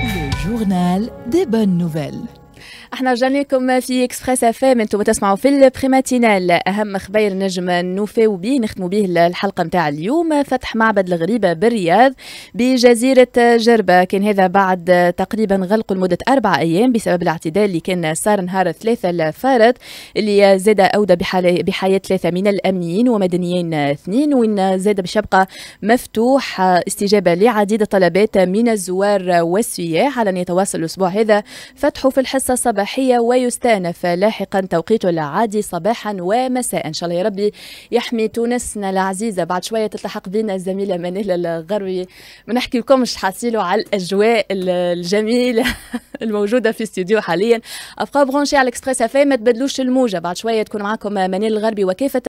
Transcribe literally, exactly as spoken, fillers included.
Le journal des bonnes nouvelles. احنا رجعنا لكم في اكسبريس اف ام، انتم تسمعوا في البريماتينال اهم خبير نجم نوفيو بيه نختموا به الحلقه نتاع اليوم. فتح معبد الغريبه بالرياض بجزيره جربه، كان هذا بعد تقريبا غلقه لمده اربع ايام بسبب الاعتدال اللي كان صار نهار الثلاثاء الفارط، اللي زاد اودى بحياه ثلاثه من الامنيين ومدنيين اثنين، وين زاد باش يبقى مفتوح استجابه لعديد الطلبات من الزوار والسياح على ان يتواصل الاسبوع هذا فتحه في الحصه الصباحيه ويستأنف لاحقا توقيته العادي صباحا ومساء. ان شاء الله يا ربي يحمي تونسنا العزيزه. بعد شويه تلتحق بنا الزميله منال الغروي، ما نحكي لكمش حاصلوا على الاجواء الجميله الموجوده في استوديو حاليا. ابقى برونشي على الاكسبريس اف ام، ما تبدلوش الموجه، بعد شويه تكون معكم منال الغربي وكيف